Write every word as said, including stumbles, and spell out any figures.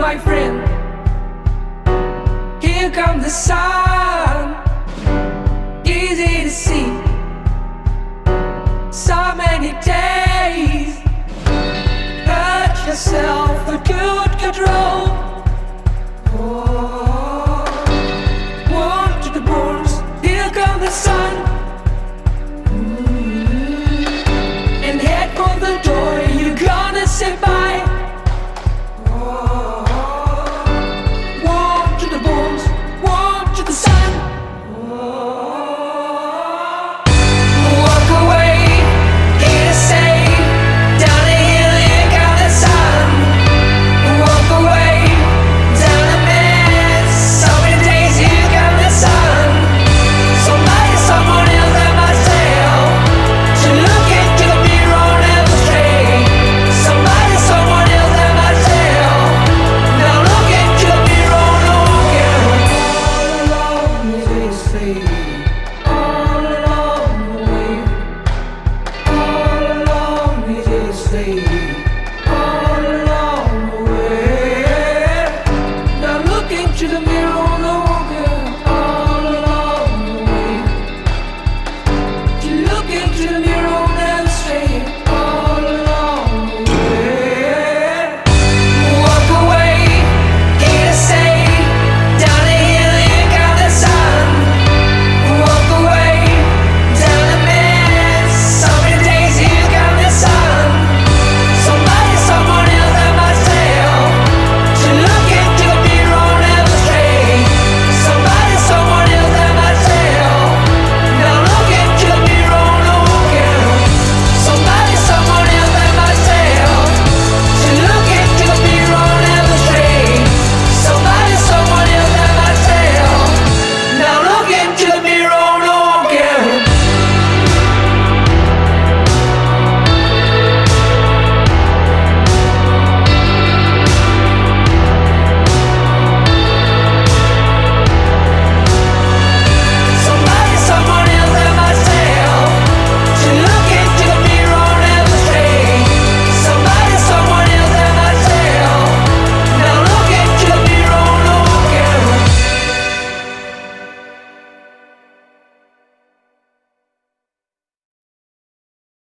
my friend. Here comes the sun, easy to see. So many days, hurt yourself with good control. Oh, warm to the bones, here comes the sun. Mm-hmm. And head for the door, you're gonna say bye. All along the way, all along we just stay.